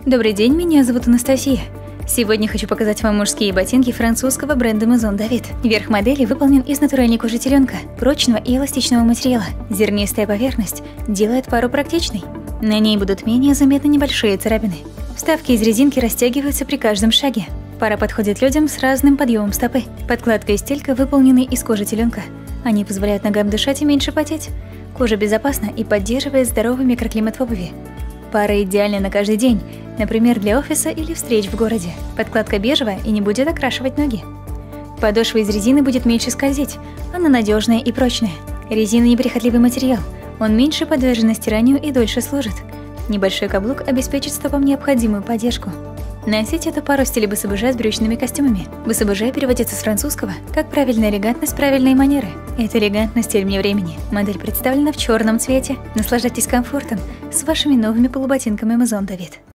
Добрый день, меня зовут Анастасия. Сегодня хочу показать вам мужские ботинки французского бренда Maison David. Верх модели выполнен из натуральной кожи теленка, прочного и эластичного материала. Зернистая поверхность делает пару практичной. На ней будут менее заметны небольшие царапины. Вставки из резинки растягиваются при каждом шаге. Пара подходит людям с разным подъемом стопы. Подкладка и стелька выполнены из кожи теленка. Они позволяют ногам дышать и меньше потеть. Кожа безопасна и поддерживает здоровый микроклимат в обуви. Пара идеальна на каждый день, например, для офиса или встреч в городе. Подкладка бежевая и не будет окрашивать ноги. Подошва из резины будет меньше скользить, она надежная и прочная. Резина неприхотливый материал, он меньше подвержен стиранию и дольше служит. Небольшой каблук обеспечит стопам необходимую поддержку. Носить эту пару в стиле бособужа с брючными костюмами. Бособужа переводится с французского как правильная элегантность, правильные манеры. Это элегантный стиль вне времени. Модель представлена в черном цвете. Наслаждайтесь комфортом с вашими новыми полуботинками Maison David.